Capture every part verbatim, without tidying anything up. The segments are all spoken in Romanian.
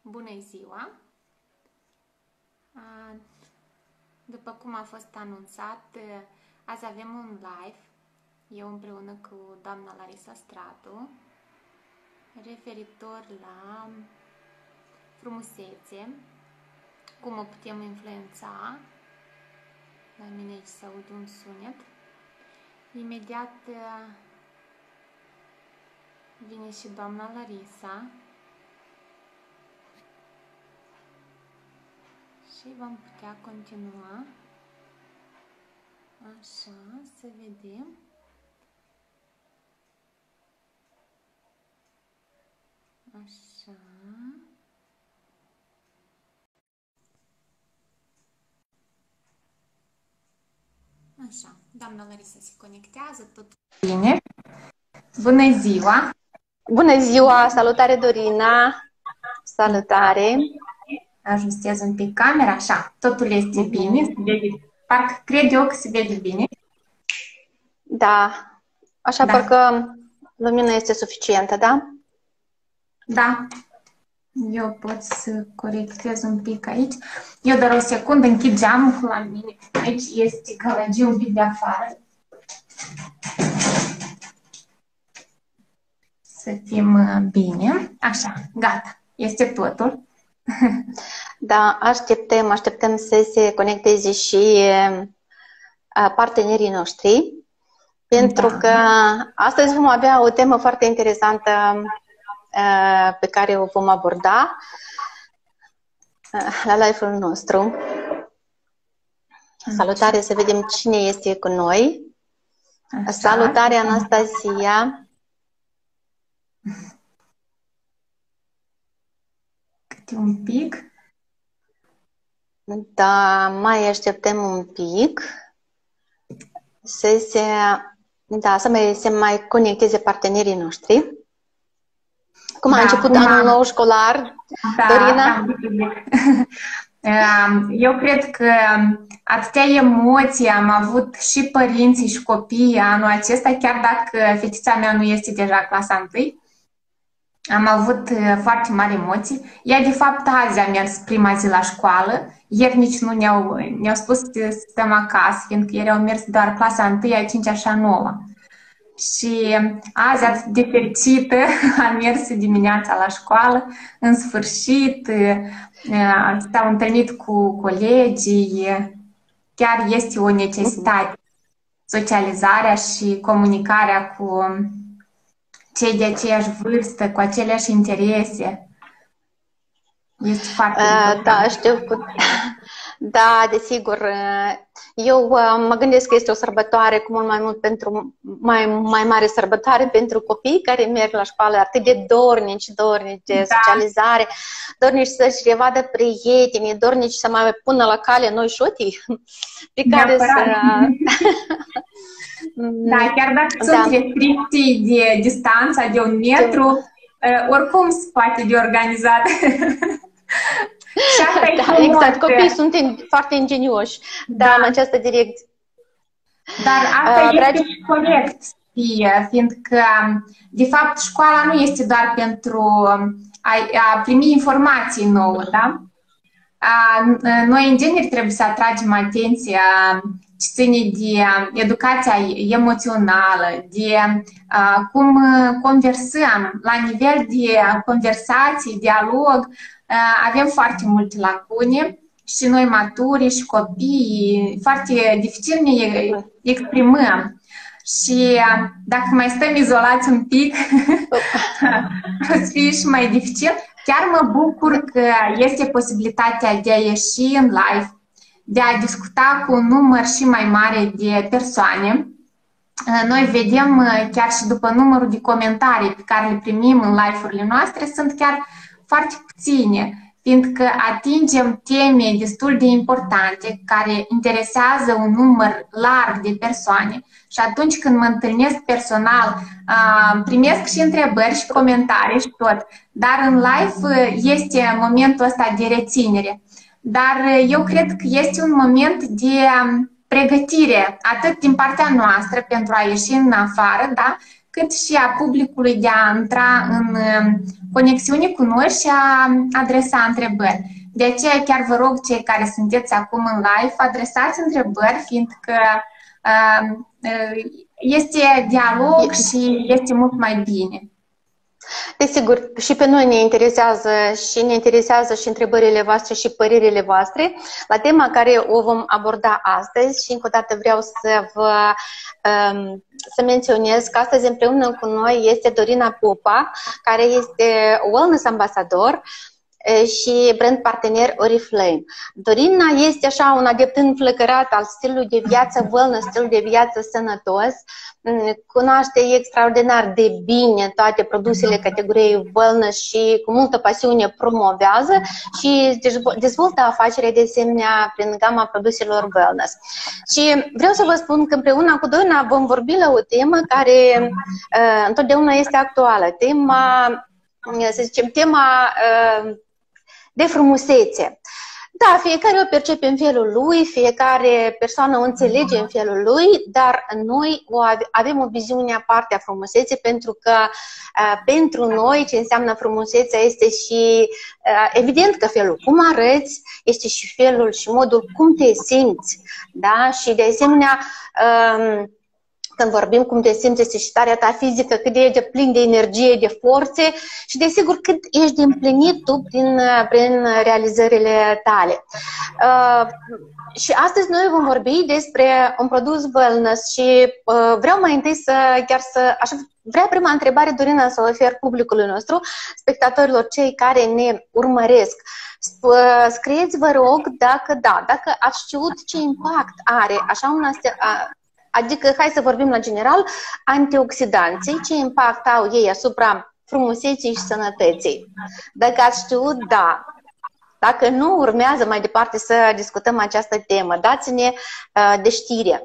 Bună ziua! După cum a fost anunțat, azi avem un live, eu împreună cu doamna Larisa Stratu, referitor la frumusețe, cum o putem influența. La mine aici se aude un sunet. Imediat vine și doamna Larisa și vom putea continua. Așa, să vedem. Așa. Așa, doamna Larisa se conectează, tot bine. Bună ziua! Bună ziua! Salutare, Dorina! Salutare! Ajustez un pic camera, așa, totul este bine, se vede, parcă cred eu că se vede bine. Da, așa da. Parcă lumina este suficientă, da? Da. Eu pot să corectez un pic aici. Eu doar o secundă închid geamul la mine. Aici este gălăgie un pic de afară. Să fim bine. Așa, gata. Este totul. Da, așteptăm, așteptăm să se conecteze și partenerii noștri. Pentru da. Că astăzi vom avea o temă foarte interesantă pe care o vom aborda la live-ul nostru. Salutare, să vedem cine este cu noi. Așa. Salutare, Anastasia. Câte un pic. Da, mai așteptăm un pic să se, da, să mai, se mai conecteze partenerii noștri. Cum da, a început anul am... nou școlar, da, Dorina? Da. Eu cred că atâtea emoții am avut și părinții și copiii anul acesta, chiar dacă fetița mea nu este deja clasa întâi. Am avut foarte mari emoții. Ea, de fapt, azi a mers prima zi la școală. Ieri nici nu ne-au ne spus să stăm acasă, fiindcă ieri au mers doar clasa întâi, a cincea și a noua. Și azi, atât de fericită, am mers dimineața la școală. În sfârșit, s-au întâlnit cu colegii. Chiar este o necesitate. Socializarea și comunicarea cu cei de aceeași vârstă, cu aceleași interese. Este foarte uh, Da, știu. Da, desigur. Eu mă gândesc că este o sărbătoare cu mult mai mult pentru mai, mai mare sărbătoare pentru copii care merg la școală atât de dornici, dornici de da. socializare, dornici să-și revadă prietenii, dornici să mai pună la cale noi șotii pe care să... Da, chiar dacă da. sunt restricții de distanța de un metru, oricum se poate de organizat. Da, exact, copiii sunt foarte ingenioși da. Da, în această direcție. Dar asta uh, este dragi... corect, fiindcă, de fapt, școala nu este doar pentru a, a primi informații nouă, da? A, noi, în genere, trebuie să atragem atenția ce ține de educația emoțională, de a, cum conversăm, la nivel de conversații, dialog, avem foarte multe lacune și noi maturi și copii, foarte dificil ne exprimăm. Și dacă mai stăm izolați un pic, o să fie și mai dificil. Chiar mă bucur că este posibilitatea de a ieși în live, de a discuta cu un număr și mai mare de persoane. Noi vedem chiar și după numărul de comentarii pe care le primim în live-urile noastre, sunt chiar foarte puține, fiindcă atingem teme destul de importante care interesează un număr larg de persoane și atunci când mă întâlnesc personal, primesc și întrebări și comentarii și tot, dar în live este momentul ăsta de reținere. Dar eu cred că este un moment de pregătire, atât din partea noastră pentru a ieși în afară, da? cât și a publicului de a intra în conexiune cu noi și a adresa întrebări. De aceea chiar vă rog, cei care sunteți acum în live, adresați întrebări, fiindcă este dialog și este mult mai bine. Desigur, și pe noi ne interesează și ne interesează și întrebările voastre și părerile voastre la tema care o vom aborda astăzi și încă o dată vreau să vă um, să menționez că astăzi împreună cu noi este Dorina Popa, care este Wellness Ambassador și brand partener Oriflame. Dorina este așa un adept înflăcărat al stilului de viață wellness, stil de viață sănătos, cunoaște extraordinar de bine toate produsele categoriei wellness și cu multă pasiune promovează și dezvoltă afacerea de asemenea prin gama produselor wellness. Și vreau să vă spun că împreună cu Dorina vom vorbi la o temă care uh, întotdeauna este actuală, tema, să zicem, tema uh, de frumusețe. Da, fiecare o percepe în felul lui, fiecare persoană o înțelege în felul lui, dar noi o avem o viziune aparte a frumuseței, pentru că uh, pentru noi ce înseamnă frumusețea este și, uh, evident că felul cum arăți, este și felul și modul cum te simți, da? Și de asemenea, uh, când vorbim cum te simți, este și starea ta fizică, cât de ești de plin de energie, de forțe și, desigur, cât ești de împlinit tu prin, prin realizările tale. Uh, și astăzi noi vom vorbi despre un produs wellness și uh, vreau mai întâi să, chiar să, așa, vrea prima întrebare, Dorina, să o ofer publicului nostru, spectatorilor, cei care ne urmăresc. Scrieți, vă rog, dacă da, dacă ați știut ce impact are așa un astea, adică, hai să vorbim la general, antioxidanții, ce impact au ei asupra frumuseții și sănătății. Dacă ați știut, da. Dacă nu, urmează mai departe să discutăm această temă. Dați-ne uh, de știre.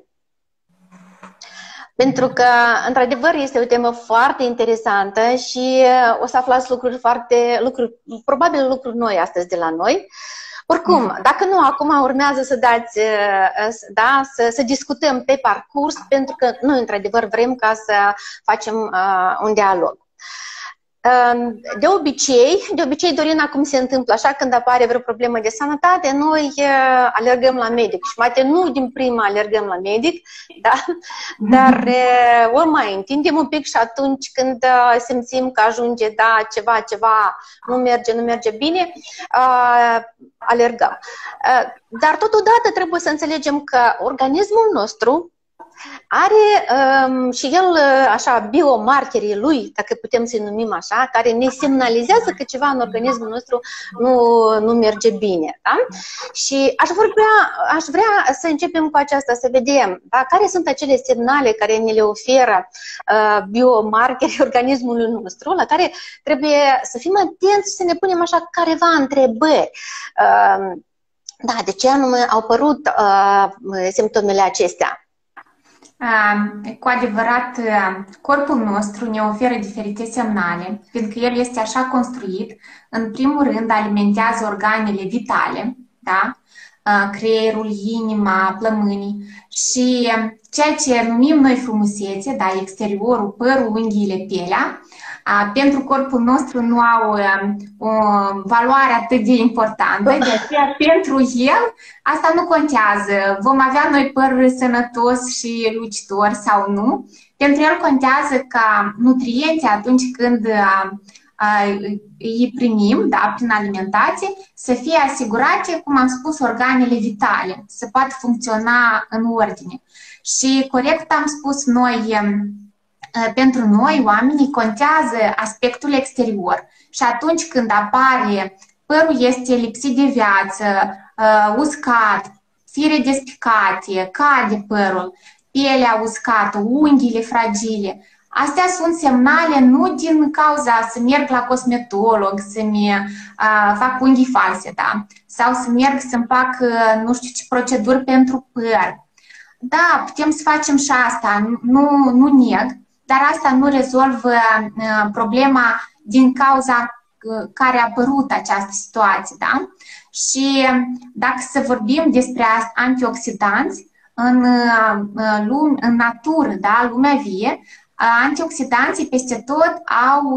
Pentru că, într-adevăr, este o temă foarte interesantă și uh, o să aflați lucruri foarte, lucruri, probabil lucruri noi astăzi de la noi. Oricum, dacă nu, acum urmează să dați, da, să, să discutăm pe parcurs, pentru că noi, într-adevăr, vrem ca să facem uh, un dialog. De obicei, de obicei, Dorina, cum se întâmplă? Așa, când apare vreo problemă de sănătate, noi uh, alergăm la medic. Și poate nu din prima alergăm la medic, da? Dar uh, o mai întindem un pic și atunci când uh, simțim că ajunge, da, ceva, ceva nu merge, nu merge bine, uh, alergăm. Uh, dar totodată trebuie să înțelegem că organismul nostru are um, și el, așa, biomarkerii lui, dacă putem să-i numim așa, care ne semnalizează că ceva în organismul nostru nu, nu merge bine. Da? Și aș vrea, aș vrea să începem cu aceasta, să vedem, da, care sunt acele semnale care ne le oferă uh, biomarkerii organismului nostru, la care trebuie să fim atenți și să ne punem așa careva întrebări. Uh, da, de ce anume au apărut uh, simptomele acestea? Cu adevărat, corpul nostru ne oferă diferite semnale, pentru că el este așa construit. În primul rând, alimentează organele vitale, da? Creierul, inima, plămânii și ceea ce numim noi frumusețe, da? Exteriorul, părul, unghiile, pielea, pentru corpul nostru nu au o valoare atât de importantă, de aceea pentru el asta nu contează. Vom avea noi păr sănătos și lucitor sau nu. Pentru el contează ca nutrienții atunci când îi primim, da, prin alimentație, să fie asigurate, cum am spus, organele vitale, să poată funcționa în ordine. Și corect am spus noi, pentru noi, oamenii, contează aspectul exterior. Și atunci când apare, părul este lipsit de viață, uh, uscat, fire despicate, cade părul, pielea uscată, unghiile fragile. Astea sunt semnale nu din cauza să merg la cosmetolog, să-mi uh, fac unghii false, da? Sau să merg să-mi fac uh, nu știu ce proceduri pentru păr. Da, putem să facem și asta, nu, nu neg. Dar asta nu rezolvă uh, problema din cauza uh, care a apărut această situație. Da? Și dacă să vorbim despre antioxidanți, în, uh, lume, în natură, da, lumea vie, antioxidanții peste tot au,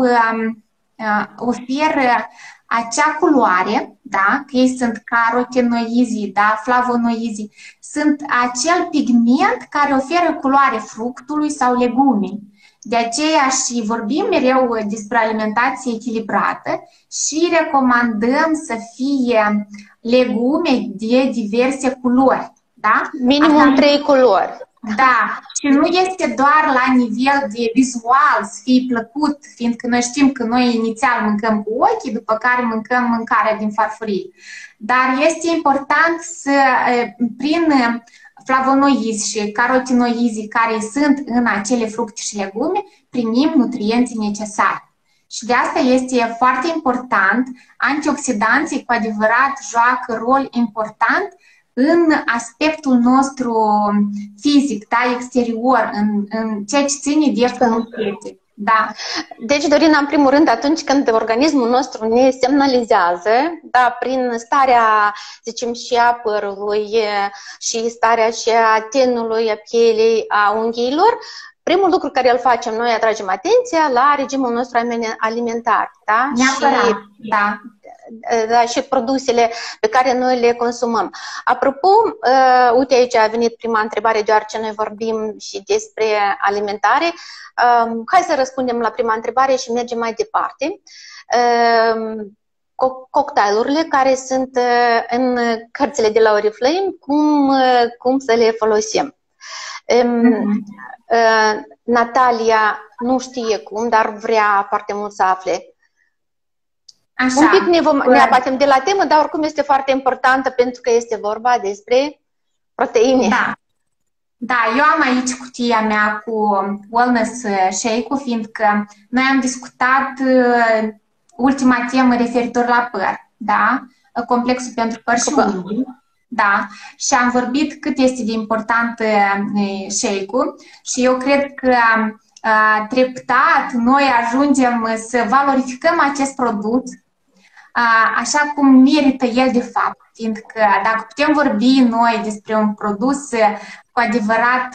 oferă acea culoare, da? Că ei sunt carotenoizii, da? Flavonoizii, sunt acel pigment care oferă culoare fructului sau legumii. De aceea și vorbim mereu despre alimentație echilibrată și recomandăm să fie legume de diverse culori. Da? Minimum trei culori. Da, și nu este doar la nivel de vizual să fie plăcut, fiindcă noi știm că noi inițial mâncăm cu ochii, după care mâncăm mâncarea din farfurie. Dar este important să, prin flavonoizi și carotenoizii care sunt în acele fructe și legume, primim nutrienții necesari. Și de asta este foarte important, antioxidanții cu adevărat joacă rol important în aspectul nostru fizic, da, exterior, în, în ceea ce ține de frumusețe. Da. Deci, Dorina, în primul rând, atunci când organismul nostru ne semnalizează, da, prin starea, zicem, și a părului și starea și a tenului, a pielei, a unghiilor, primul lucru care îl facem noi, atragem atenția la regimul nostru alimentar. Da? Neapărat, și, da. Da, și produsele pe care noi le consumăm. Apropo, uh, uite aici a venit prima întrebare, deoarece noi vorbim și despre alimentare. Uh, hai să răspundem la prima întrebare și mergem mai departe. Uh, co cocktailurile care sunt uh, în cărțile de la Oriflame, cum, uh, cum să le folosim. Um, mm-hmm. uh, Natalia nu știe cum, dar vrea foarte mult să afle. Așa. Un pic ne, vom, ne abatem de la temă, dar oricum este foarte importantă pentru că este vorba despre proteine. Da. Da, eu am aici cutia mea cu wellness shake-ul, fiindcă noi am discutat uh, ultima temă referitor la păr, da? Complexul pentru păr și unghi. Da, și am vorbit cât este de important uh, shake-ul și eu cred că uh, treptat noi ajungem să valorificăm acest produs așa cum merită el de fapt, fiindcă dacă putem vorbi noi despre un produs cu adevărat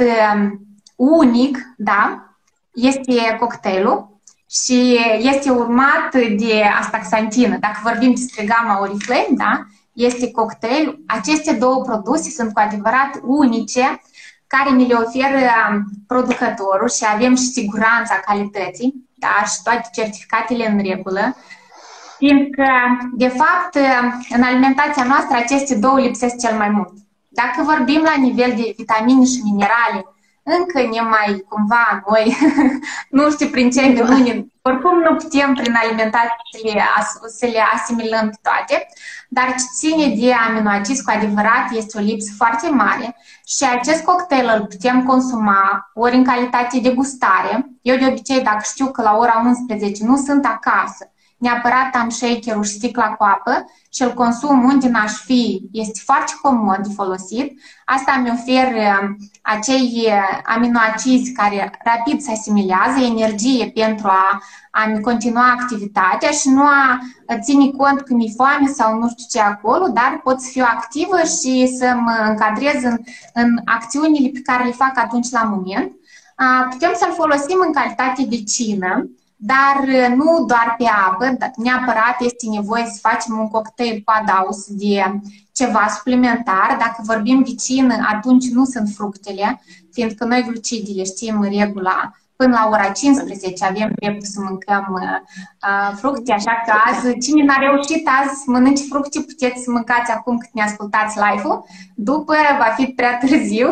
unic, da, este cocktailul și este urmat de astaxantină. Dacă vorbim despre gama Oriflame, da, este cocktail. Aceste două produse sunt cu adevărat unice, care ne le oferă producătorul și avem și siguranța calității, da, și toate certificatele în regulă. Fiindcă, de fapt, în alimentația noastră, aceste două lipsesc cel mai mult. Dacă vorbim la nivel de vitamine și minerale, încă ne mai, cumva, noi, nu știu prin ce minuni, oricum nu putem prin alimentație să le, să le asimilăm pe toate, dar ce ține de aminoacizi, cu adevărat, este o lipsă foarte mare și acest cocktail îl putem consuma ori în calitate de gustare. Eu, de obicei, dacă știu că la ora unsprezece nu sunt acasă, neapărat am shakerul și sticla cu apă și îl consum unde n-aș fi. Este foarte comod de folosit. Asta mi oferă acei aminoacizi care rapid se asimilează, energie pentru a, a continua activitatea și nu a ține cont că mi-e foame sau nu știu ce acolo, dar pot să fiu activă și să mă încadrez în, în acțiunile pe care le fac atunci la moment. Putem să-l folosim în calitate de cină, dar nu doar pe apă, neapărat este nevoie să facem un cocktail cu adaos de ceva suplimentar. Dacă vorbim de cină, atunci nu sunt fructele, fiindcă noi glucidele știm în regula până la ora cincisprezece avem dreptul să mâncăm uh, fructe, așa că azi, cine n-a reușit azi să mănânce fructe, puteți să mâncați acum cât ne ascultați live-ul, după va fi prea târziu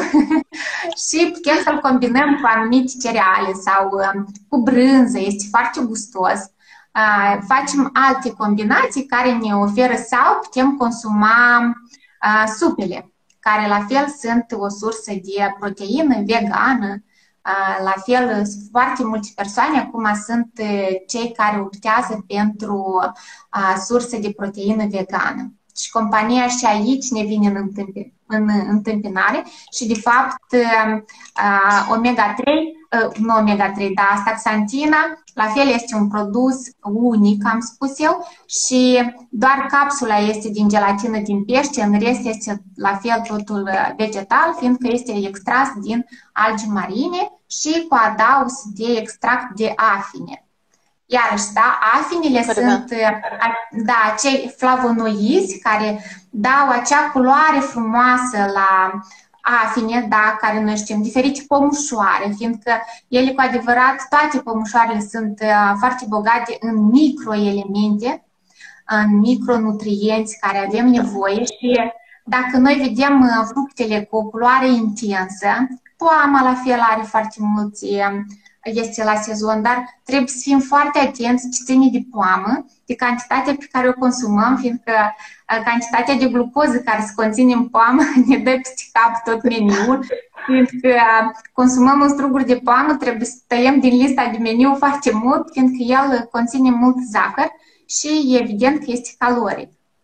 și putem să-l combinăm cu anumite cereale sau uh, cu brânză, este foarte gustos. Uh, facem alte combinații care ne oferă sau putem consuma uh, supele, care la fel sunt o sursă de proteină vegană. La fel, foarte multe persoane acum sunt cei care optează pentru surse de proteină vegană. Și compania și aici ne vine în, întâmpin în întâmpinare și, de fapt, omega trei, nu omega trei, dar astaxantina, la fel este un produs unic, am spus eu, și doar capsula este din gelatină din pește, în rest este la fel totul vegetal, fiindcă este extras din algi marine și cu adaos de extract de afine. Iarăși, da, afinele Pără. sunt da, acei flavonoizi care dau acea culoare frumoasă la afine, da, care noi știm, diferite pămușoare, fiindcă ele cu adevărat, toate pămușoarele sunt uh, foarte bogate în microelemente, în micronutrienți care avem nevoie și dacă noi vedem uh, fructele cu o culoare intensă, poama la fel are foarte mulți este la sezon, dar trebuie să fim foarte atenți ce ține de poamă, de cantitatea pe care o consumăm, fiindcă cantitatea de glucoză care se conține în poamă ne dă peste cap tot meniul, fiindcă consumăm un struguri de poamă, trebuie să tăiem din lista de meniu foarte mult, fiindcă el conține mult zahăr și evident că este caloric.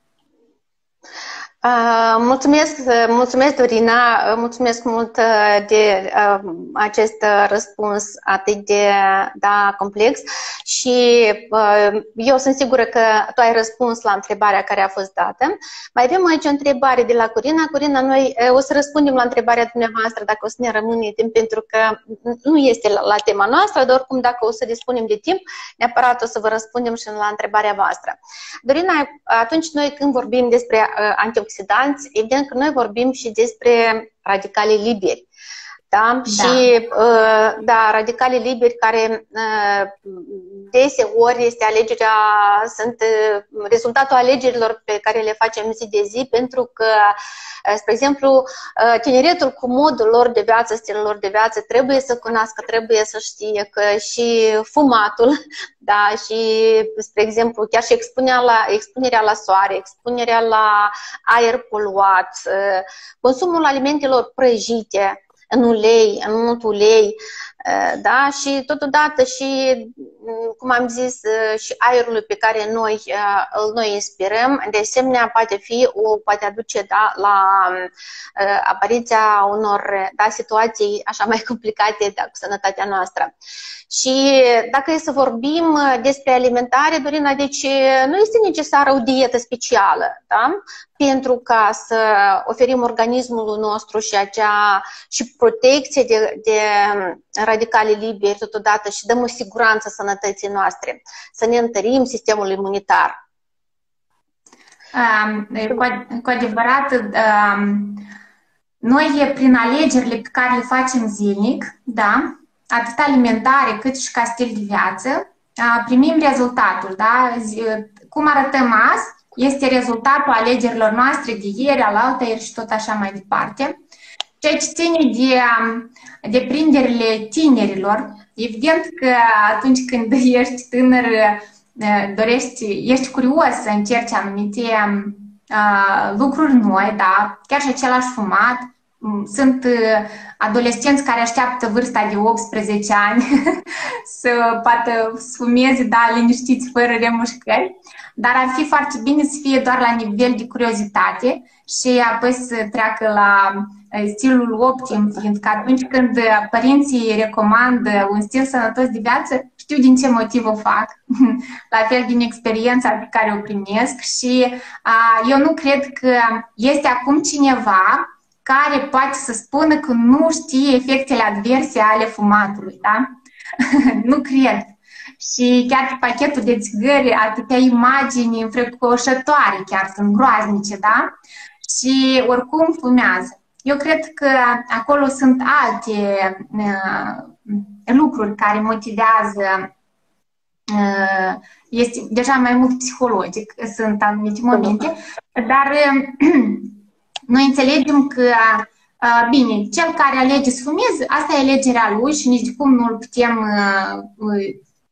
Uh, mulțumesc, mulțumesc, Dorina, mulțumesc mult de uh, acest răspuns atât de da, complex și uh, eu sunt sigură că tu ai răspuns la întrebarea care a fost dată. Mai avem aici o întrebare de la Corina. Corina, noi uh, o să răspundem la întrebarea dumneavoastră dacă o să ne rămâne timp, pentru că nu este la, la tema noastră, dar oricum dacă o să dispunem de timp, neapărat o să vă răspundem și la întrebarea voastră. Dorina, atunci noi când vorbim despre uh, antioxidanți, evident că noi vorbim și despre radicale liberi. Da? Da. Și da, radicale liberi care deseori este alegerea, sunt rezultatul alegerilor pe care le facem zi de zi, pentru că, spre exemplu, tineretul cu modul lor de viață, stilul lor de viață, trebuie să cunoască, trebuie să știe că și fumatul, da, și, spre exemplu, chiar și expunerea la, expunerea la soare, expunerea la aer poluat, consumul alimentelor prăjite, în ulei, în mult ulei, da? Și totodată și, cum am zis, și aerul pe care noi îl noi inspirăm, de asemenea poate fi, o poate aduce, da, la apariția unor, da, situații așa mai complicate, da, cu sănătatea noastră. Și dacă e să vorbim despre alimentare, Dorina, deci nu este necesară o dietă specială, da? Pentru ca să oferim organismului nostru și acea și protecție de, de radicale liberi totodată și dăm o siguranță sănătății noastre, să ne întărim sistemul imunitar. Um, cu, cu adevărat, um, noi prin alegerile pe care le facem zilnic, da, atât alimentare cât și ca stil de viață, primim rezultatul, da? Cum arătăm azi este rezultatul alegerilor noastre de ieri, alaltă ieri și tot așa mai departe. Ceea ce ține de deprinderile tinerilor, evident că atunci când ești tânăr, dorești, ești curios să încerci anumite uh, lucruri noi, da? Chiar și același fumat. Sunt adolescenți care așteaptă vârsta de optsprezece ani să poată sfumeze, da, liniștiți, fără remușcări, dar ar fi foarte bine să fie doar la nivel de curiozitate și apoi să treacă la stilul optim, fiindcă atunci când părinții recomandă un stil sănătos de viață, știu din ce motiv o fac, la fel din experiența pe care o primesc și a, eu nu cred că este acum cineva care poate să spună că nu știe efectele adverse ale fumatului, da? Nu cred. Și chiar pe pachetul de țigări, atâtea imagini înfricoșătoare, chiar sunt groaznice, da? Și oricum fumează. Eu cred că acolo sunt alte uh, lucruri care motivează, uh, este deja mai mult psihologic, sunt anumite momente, dar uh, noi înțelegem că, uh, bine, cel care alege să fumeze, asta e alegerea lui și nici de cum nu îl putem, uh,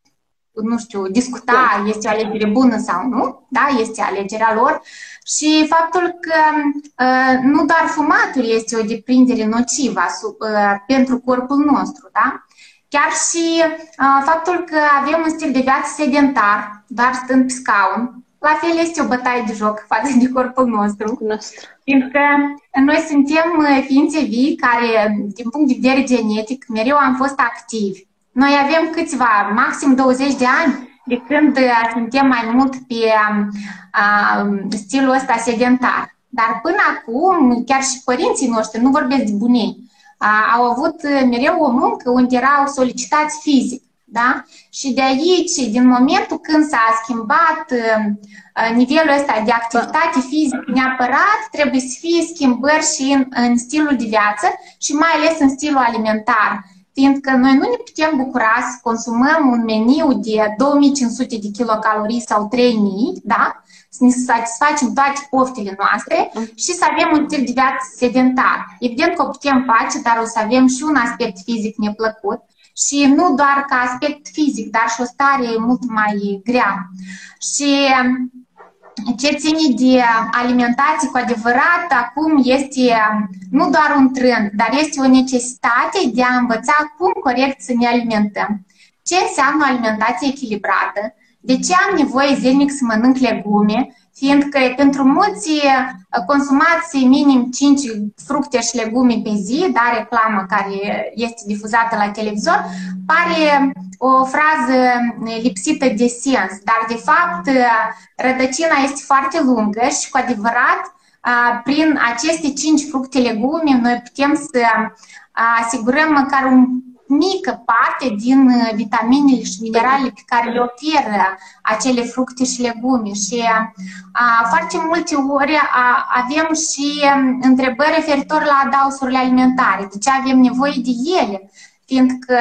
nu știu, discuta, este o alegere bună sau nu, da, este alegerea lor. Și faptul că uh, nu doar fumatul este o deprindere nocivă uh, pentru corpul nostru, da? Chiar și uh, faptul că avem un stil de viață sedentar, doar stând pe scaun, la fel este o bătaie de joc față de corpul nostru. nostru. Fiindcă noi suntem ființe vii care, din punct de vedere genetic, mereu am fost activi. Noi avem câțiva, maxim douăzeci de ani, de când suntem mai mult pe a, stilul ăsta sedentar. Dar până acum, chiar și părinții noștri, nu vorbesc de bunii, a, au avut mereu o muncă unde erau solicitați fizic. Da? Și de aici, din momentul când s-a schimbat uh, nivelul ăsta de activitate fizică, neapărat trebuie să fie schimbări și în, în stilul de viață și mai ales în stilul alimentar. Fiindcă noi nu ne putem bucura să consumăm un meniu de două mii cinci sute de kilocalorii sau trei mii, da? Să ne satisfacem toate poftele noastre și să avem un stil de viață sedentar. Evident că o putem face, dar o să avem și un aspect fizic neplăcut. Și nu doar ca aspect fizic, dar și o stare mult mai grea. Și ce ține de alimentație cu adevărat, acum este nu doar un trend, dar este o necesitate de a învăța cum corect să ne alimentăm. Ce înseamnă o alimentație echilibrată? De ce am nevoie zilnic să mănânc legume? Fiindcă pentru mulți consumați minim cinci fructe și legume pe zi, dar reclamă care este difuzată la televizor, pare o frază lipsită de sens, dar de fapt rădăcina este foarte lungă și cu adevărat prin aceste cinci fructe legume noi putem să asigurăm măcar un mică parte din vitaminele și mineralele pe care le oferă acele fructe și legume. Și a, foarte multe ori a, avem și întrebări referitor la adausurile alimentare. De ce avem nevoie de ele? Fiindcă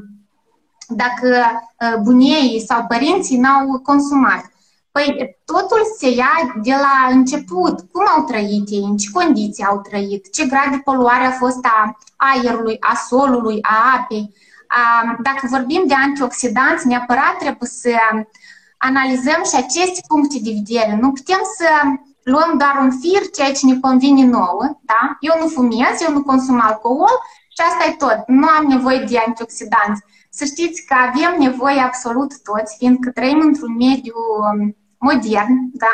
dacă bunii sau părinții n-au consumat, păi totul se ia de la început. Cum au trăit ei, în ce condiții au trăit, ce grad de poluare a fost a aerului, a solului, a apei. Dacă vorbim de antioxidanți, neapărat trebuie să analizăm și aceste puncte de vedere. Nu putem să luăm doar un fir, ceea ce ne convine nouă. Da? Eu nu fumez, eu nu consum alcool și asta e tot. Nu am nevoie de antioxidanți. Să știți că avem nevoie absolut toți, fiindcă trăim într-un mediu modern, da?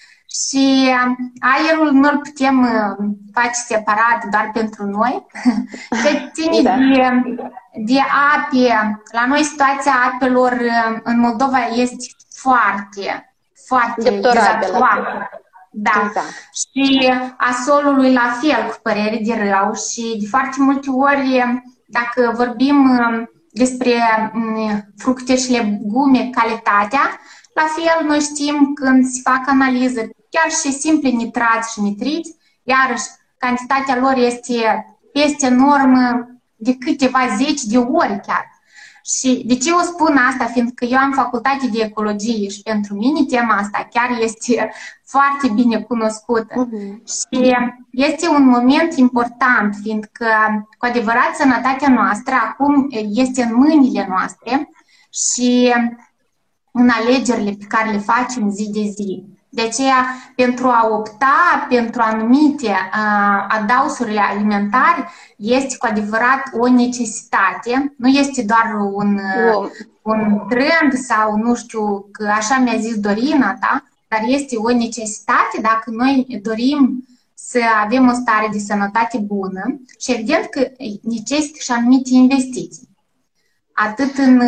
Și aerul nu îl putem face separat doar pentru noi. Ce ține da. de, de ape, la noi situația apelor în Moldova este foarte, foarte dezastruată. Da. Exact. Și a solului la fel, cu părere de rău. Și de foarte multe ori, dacă vorbim despre fructe și legume, calitatea, la fel noi știm când se fac analize, chiar și simple nitrați și nitriți, iarăși cantitatea lor este peste normă de câteva zeci de ori chiar. Și de ce o spun asta? Fiindcă eu am facultate de ecologie și pentru mine tema asta chiar este foarte bine cunoscută. Uh-huh. Și este un moment important, fiindcă cu adevărat sănătatea noastră acum este în mâinile noastre și în alegerile pe care le facem zi de zi. De aceea, pentru a opta pentru anumite uh, adausurile alimentare, este cu adevărat o necesitate. Nu este doar un, uh, un trend sau, nu știu, că așa mi-a zis Dorina, da? Dar este o necesitate dacă noi dorim să avem o stare de sănătate bună și evident că necesită și anumite investiții. Atât în,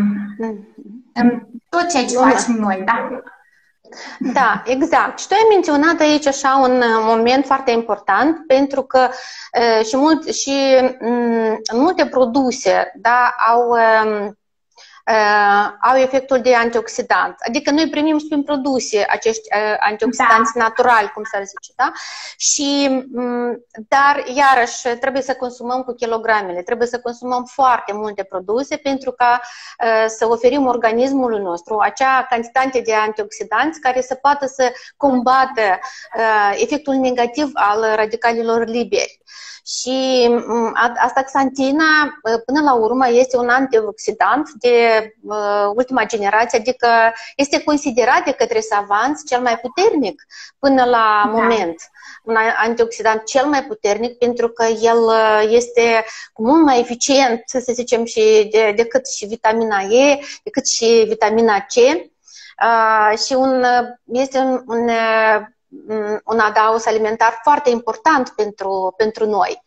în tot ceea ce facem noi, da? Da, exact. Și tu ai menționat aici așa un moment foarte important, pentru că uh, și, mult, și um, multe produse, da, au, um, uh, au efectul de antioxidant. Adică noi primim prin produse acești uh, antioxidanți da. naturali, cum s-ar zice, da? Și, um, dar, iarăși, trebuie să consumăm cu kilogramele, trebuie să consumăm foarte multe produse pentru ca uh, să oferim organismului nostru acea cantitate de antioxidanți care să poată să combată uh, efectul negativ al radicalilor liberi. Și astaxantina, până la urmă, este un antioxidant de uh, ultima generație, adică este considerat de către savanți cel mai puternic până la da. moment. Un antioxidant cel mai puternic pentru că el este mult mai eficient, să zicem, și de, decât și vitamina E, decât și vitamina C. uh, și un, este un, un, un adaos alimentar foarte important pentru, pentru noi.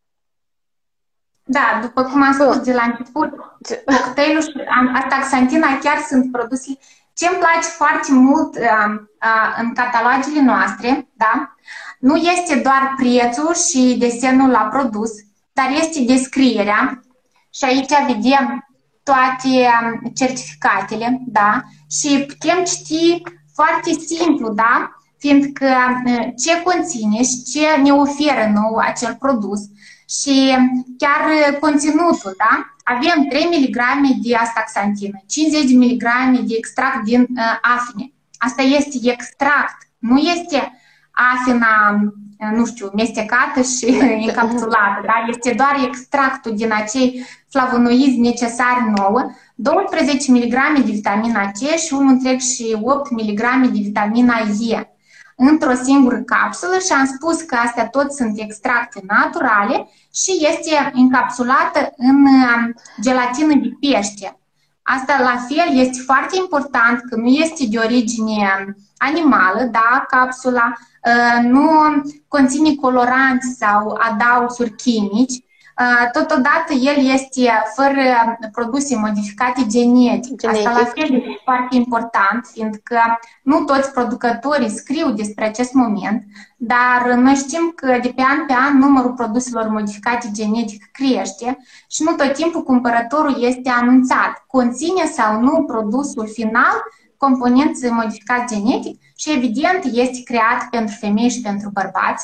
Da, după cum am spus de la început, cocktailul și astaxantina chiar sunt produse. Ce îmi place foarte mult uh, uh, în catalogele noastre, da? Nu este doar prețul și desenul la produs, dar este descrierea. Și aici vedem toate certificatele, da? Și putem citi foarte simplu, da? Fiindcă ce conține și ce ne oferă nou acel produs și chiar conținutul, da? Avem trei miligrame de astaxantină, cincizeci de miligrame de extract din uh, afine. Asta este extract, nu este afina, nu știu, mestecată și încapsulată, da? Este doar extractul din acei flavonoizi necesari nouă, douăsprezece miligrame de vitamina C și unu virgulă opt miligrame de vitamina E într-o singură capsulă și am spus că astea tot sunt extracte naturale și este încapsulată în gelatină de pește. Asta la fel este foarte important că nu este de origine animală, da, capsula, nu conține coloranți sau adaosuri chimici. Totodată el este fără produse modificate genetic. genetic. Asta la fel este foarte important, fiindcă nu toți producătorii scriu despre acest moment, dar noi știm că de pe an pe an numărul produselor modificate genetic crește și nu tot timpul cumpărătorul este anunțat. Conține sau nu produsul final componenți modificați genetic și evident este creat pentru femei și pentru bărbați.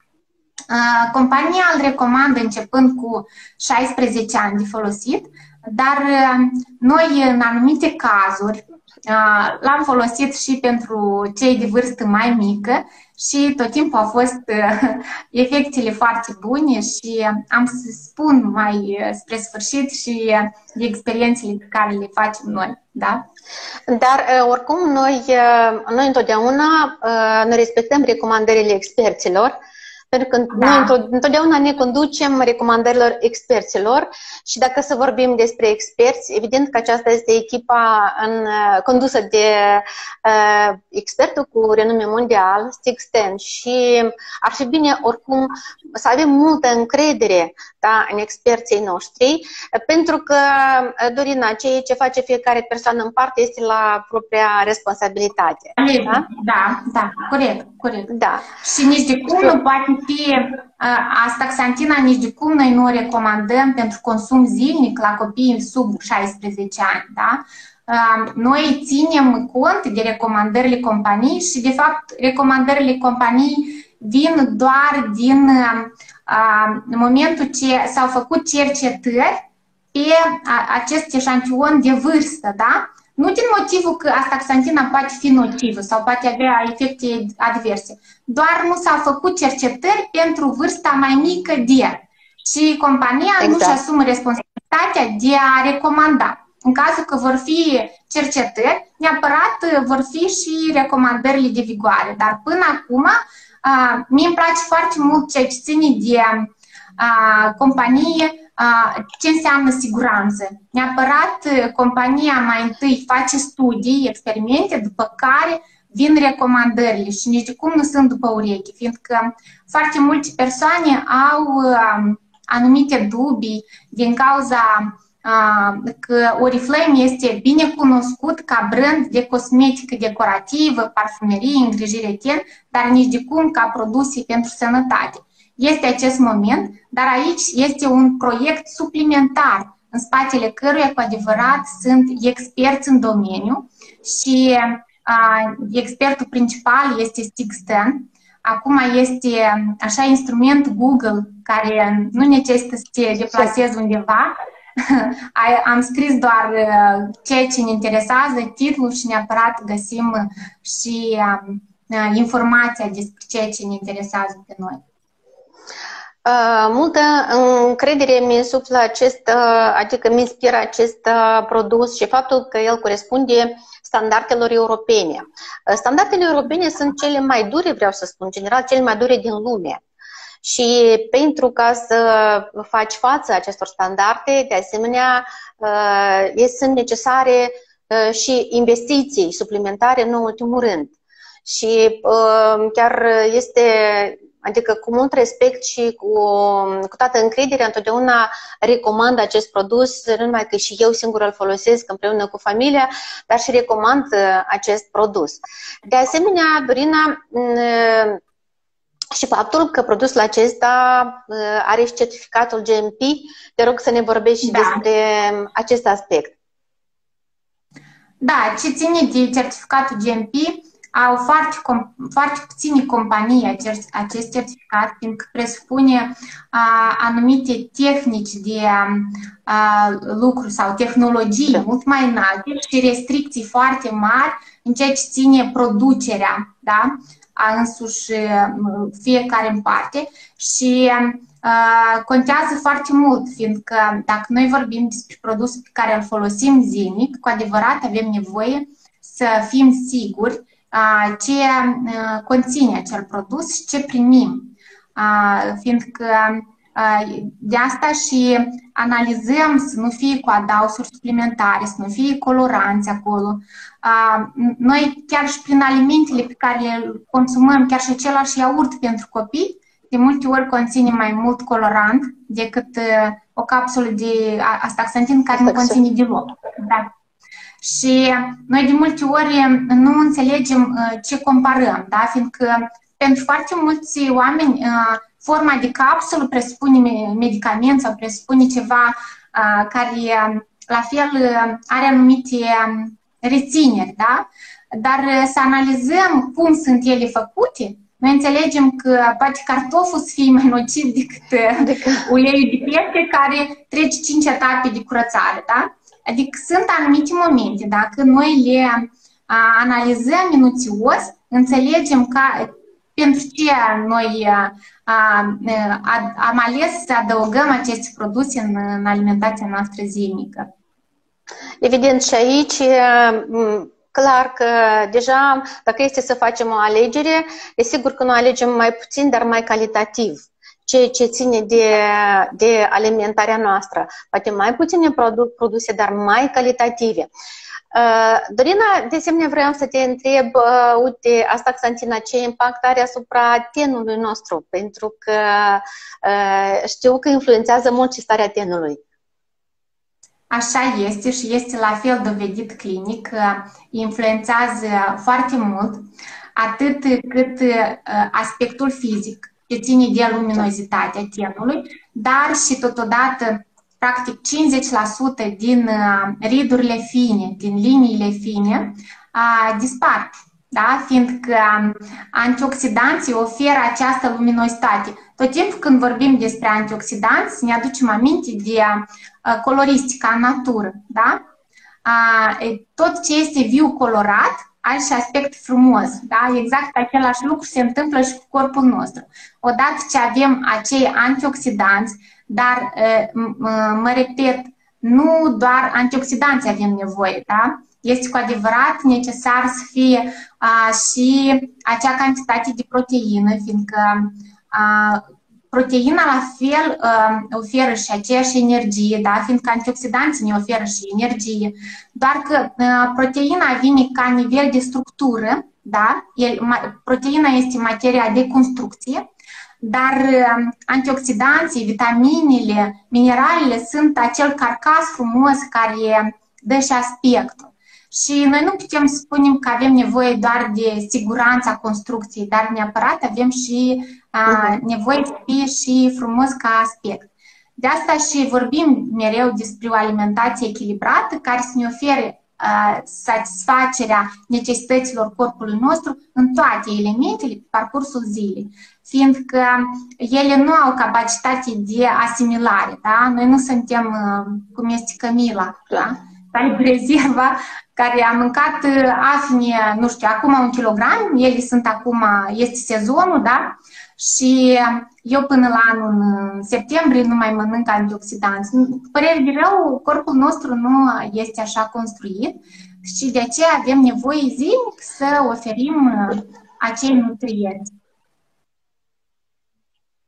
Uh, compania îl recomandă începând cu șaisprezece ani de folosit, dar uh, noi în anumite cazuri uh, l-am folosit și pentru cei de vârstă mai mică și tot timpul au fost uh, efectele foarte bune și am să spun mai uh, spre sfârșit și uh, de experiențele pe care le facem noi. Da? Dar uh, oricum noi, uh, noi întotdeauna uh, ne respectăm recomandările experților. Pentru că da. Noi întotdeauna ne conducem recomandărilor experților și dacă să vorbim despre experți, evident că aceasta este echipa în, condusă de uh, expertul cu renume mondial, Stig Steen, și ar fi bine oricum să avem multă încredere, da, în experții noștri, pentru că, Dorina, ceea ce face fiecare persoană în parte este la propria responsabilitate. Da, da, da, corect, corect. Da. Și nici de cum nu poate fi astaxantina, nici de cum noi nu o recomandăm pentru consum zilnic la copiii sub șaisprezece ani, da? Noi ținem cont de recomandările companiei și, de fapt, recomandările companiei vin doar din uh, momentul ce s-au făcut cercetări pe acest eșantion de vârstă, da? Nu din motivul că astaxantina poate fi nocivă sau poate avea efecte adverse, doar nu s-au făcut cercetări pentru vârsta mai mică de. Și compania exact. Nu-și asumă responsabilitatea de a recomanda. În cazul că vor fi cercetări, neapărat vor fi și recomandările de vigoare. Dar până acum, Uh, mie îmi place foarte mult ceea ce ține de uh, companie, uh, ce înseamnă siguranță. Neapărat uh, compania mai întâi face studii, experimente, după care vin recomandările și nici de cum nu sunt după ureche, fiindcă foarte multe persoane au uh, anumite dubii din cauza uh, că Oriflame este bine cunoscut ca brand de cosmetică decorativă, parfumerie, îngrijire ten, dar nici de cum ca produse pentru sănătate. Este acest moment, dar aici este un proiect suplimentar în spatele căruia cu adevărat sunt experți în domeniu și uh, expertul principal este Stig Steen. Acum este așa instrument Google care nu necesită să te deplasezi undeva. Am scris doar ceea ce ne interesează, titlul și neapărat găsim și informația despre ceea ce ne interesează pe noi. Uh, multă încredere mi insuflă acest, uh, adică mi inspiră acest uh, produs și faptul că el corespunde standardelor europene. Uh, standardele europene sunt cele mai dure, vreau să spun, general, cele mai dure din lume. Și pentru ca să faci față acestor standarde, de asemenea, uh, sunt necesare și investiții suplimentare în ultimul rând. Și chiar este, adică cu mult respect și cu, cu toată încrederea, întotdeauna recomand acest produs, nu numai că și eu singur îl folosesc împreună cu familia, dar și recomand acest produs. De asemenea, Dorina, și faptul că produsul acesta are și certificatul G M P, te rog să ne vorbești și da. despre acest aspect. Da, ce ține de certificatul G M P, au foarte, foarte puține companii acest, acest certificat, fiindcă presupune a, anumite tehnici de a, lucru sau tehnologii da. mult mai înalte și restricții foarte mari în ceea ce ține producerea, da? A însuși fiecare în parte și uh, contează foarte mult, fiindcă dacă noi vorbim despre produsul pe care îl folosim zilnic, cu adevărat avem nevoie să fim siguri uh, ce uh, conține acel produs și ce primim, uh, fiindcă uh, de asta și analizăm să nu fie cu adausuri suplimentare, să nu fie coloranți acolo. Noi chiar și prin alimentele pe care le consumăm, chiar și același iaurt pentru copii, de multe ori conține mai mult colorant decât o capsulă de astaxantin care nu conține deloc. Da. Și noi de multe ori nu înțelegem ce comparăm, da? Fiindcă pentru foarte mulți oameni forma de capsulă presupune medicament sau presupune ceva care la fel are anumite rețineri, da? Dar să analizăm cum sunt ele făcute, noi înțelegem că poate cartoful să fie mai nociv decât, decât uleiul de pește care trece cinci etape de curățare, da? Adică sunt anumite momente, dacă noi le a, analizăm minuțios, înțelegem că pentru ce noi a, a, am ales să adăugăm aceste produse în, în alimentația noastră zilnică. Evident, și aici, clar că deja, dacă este să facem o alegere, e sigur că noi alegem mai puțin, dar mai calitativ. Ceea ce ține de, de alimentarea noastră. Poate mai puține produse, dar mai calitative. Dorina, de asemenea vreau să te întreb, uite, astaxantina, ce impact are asupra tenului nostru? Pentru că știu că influențează mult și starea tenului. Așa este și este la fel dovedit clinic, influențează foarte mult, atât cât aspectul fizic, ce ține de luminozitatea tenului, dar și totodată, practic cincizeci la sută din ridurile fine, din liniile fine, dispar. Da? Fiindcă antioxidanții oferă această luminozitate. Tot timpul când vorbim despre antioxidanți, ne aducem aminte de coloristica în natură. Da? Tot ce este viu colorat are și aspect frumos. Da? Exact același lucru se întâmplă și cu corpul nostru. Odată ce avem acei antioxidanți, dar, mă repet, nu doar antioxidanți avem nevoie, da? Este cu adevărat necesar să fie a, și acea cantitate de proteină, fiindcă a, proteina la fel a, oferă și aceeași energie, da? Fiindcă antioxidanții ne oferă și energie, doar că a, proteina vine ca nivel de structură, da? El, ma, proteina este materia de construcție, dar antioxidanții, vitaminele, mineralele sunt acel carcas frumos care dă și aspectul. Și noi nu putem să spunem că avem nevoie doar de siguranța construcției, dar neapărat avem și a, nevoie să fie și frumos ca aspect. De asta și vorbim mereu despre o alimentație echilibrată care să ne ofere a, satisfacerea necesităților corpului nostru în toate elementele pe parcursul zilei, fiindcă ele nu au capacitate de asimilare. Da? Noi nu suntem cum este Camila, da? Care rezerva, care a mâncat afine, nu știu, acum un kilogram, ele sunt acum, este sezonul, da? Și eu până la anul în septembrie nu mai mănânc antioxidanți. Părere de rău, corpul nostru nu este așa construit și de aceea avem nevoie zilnic să oferim acei nutrienți.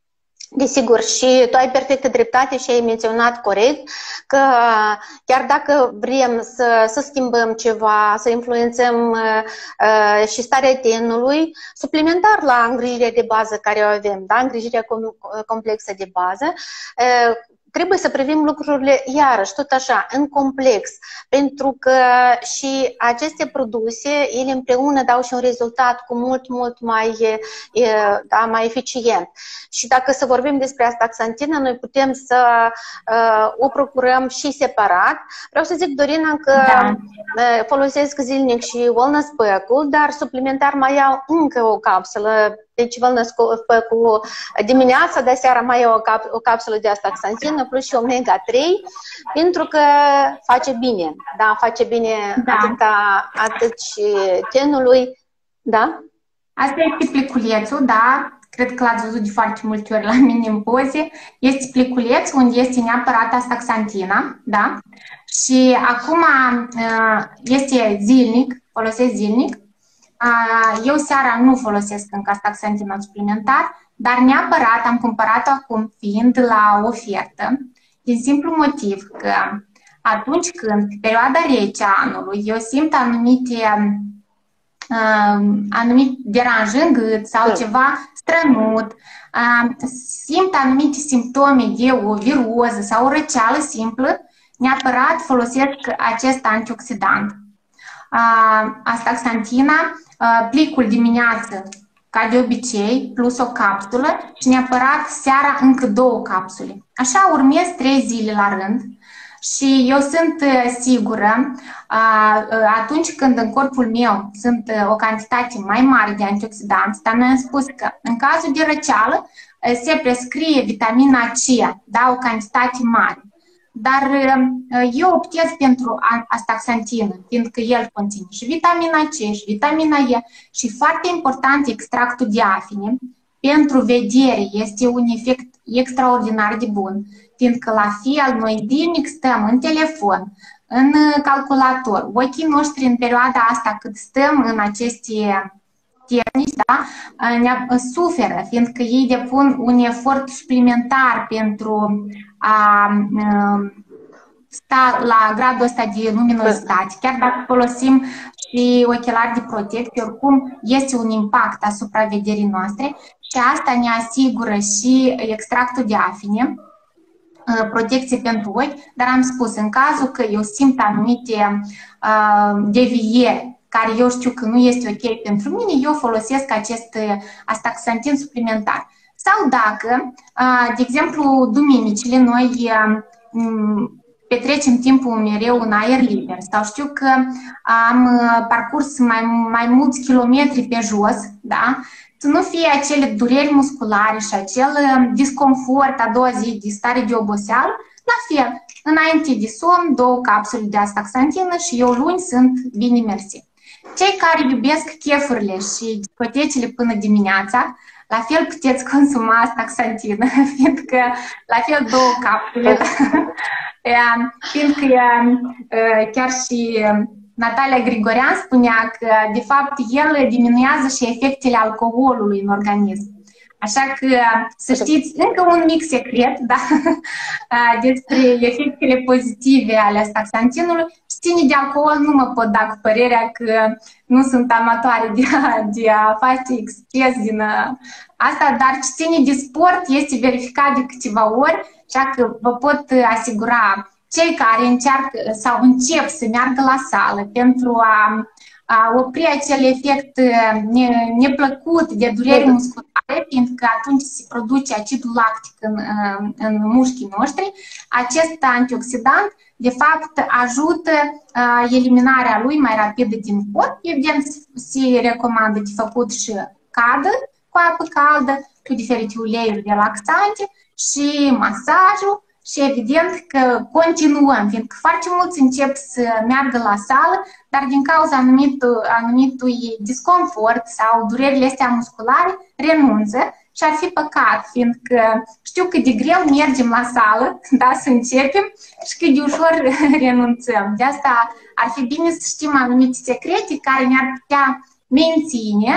Desigur, și tu ai perfectă dreptate și ai menționat corect că chiar dacă vrem să, să schimbăm ceva, să influențăm uh, și starea tenului, suplimentar la îngrijirea de bază care o avem, da? Îngrijirea com complexă de bază, uh, trebuie să privim lucrurile iarăși, tot așa, în complex, pentru că și aceste produse, ele împreună dau și un rezultat cu mult, mult mai, da, mai eficient. Și dacă să vorbim despre astaxantină, noi putem să uh, o procurăm și separat. Vreau să zic, Dorina, că da. folosesc zilnic și wellness pack-ul, dar suplimentar mai iau încă o capsulă. Deci wellness pack-ul dimineața, de seara mai iau o, cap o capsulă de astaxantină plus și omega trei, pentru că face bine. Da, face bine da. atât, atât și tenului. Da? Asta este pliculețul, da. Cred că l-ați văzut de foarte multe ori la mine în poze. Este pliculeț unde este neapărat astaxantina, da? Și acum este zilnic, folosesc zilnic. Eu seara nu folosesc încă astaxantina suplimentar, dar neapărat am cumpărat-o acum fiind la ofertă, din simplu motiv că atunci când, pe perioada rece a anului, eu simt anumite Uh, anumit deranj în gât sau ceva strănut, uh, simt anumite simptome de o viroză sau o răceală simplă, neapărat folosesc acest antioxidant. Uh, astaxantina, uh, plicul dimineață, ca de obicei, plus o capsulă și neapărat seara încă două capsule. Așa urmez trei zile la rând. Și eu sunt sigură, atunci când în corpul meu sunt o cantitate mai mare de antioxidanți, dar noi am spus că în cazul de răceală se prescrie vitamina C, da, o cantitate mare. Dar eu optez pentru astaxantină, fiindcă el conține și vitamina C și vitamina E și foarte important extractul de afine. Pentru vedere este un efect extraordinar de bun, fiindcă la fel noi zilnic stăm în telefon, în calculator, ochii noștri în perioada asta cât stăm în aceste tehnici, da, suferă, fiindcă ei depun un efort suplimentar pentru a sta la gradul ăsta de luminozitate. Chiar dacă folosim și ochelari de protecție, oricum este un impact asupra vederii noastre și asta ne asigură și extractul de afine, protecție pentru ochi, dar am spus, în cazul că eu simt anumite uh, devieri care eu știu că nu este ok pentru mine, eu folosesc acest astaxantin suplimentar. Sau dacă, uh, de exemplu, duminicile, noi uh, petrecem timpul mereu în aer liber sau știu că am parcurs mai, mai mulți kilometri pe jos, da? Să nu fie acele dureri musculare și acel disconfort a doua zi de stare de oboseală, la fel, înainte de somn, două capsule de astaxantină și eu luni sunt bine mersi. Cei care iubesc chefurile și discotecile până dimineața, la fel puteți consuma astaxantină, fiindcă la fel două capsule, fiindcă chiar și Natalia Grigorean spunea că, de fapt, el diminuează și efectele alcoolului în organism. Așa că să știți încă un mic secret, da? Despre efectele pozitive ale astaxantinului. Ține de alcool nu mă pot da cu părerea că nu sunt amatoare de a, de a face exces din asta, dar ce ține de sport este verificat de câteva ori, așa că vă pot asigura cei care încearcă sau încep să meargă la sală pentru a, a opri acel efect ne, neplăcut de dureri musculare, fiindcă atunci se produce acidul lactic în, în mușchii noștri, acest antioxidant de fapt ajută a, eliminarea lui mai rapidă din corp. Evident, se recomandă de făcut și cadă cu apă caldă, cu diferite uleiuri relaxante și masajul. Și evident că continuăm, fiindcă foarte mulți încep să meargă la sală, dar din cauza anumitul, anumitui disconfort sau durerile astea musculare, renunță și ar fi păcat, fiindcă știu cât de greu mergem la sală, da, să începem și cât de ușor renunțăm. De asta ar fi bine să știm anumite secrete care ne-ar putea menține,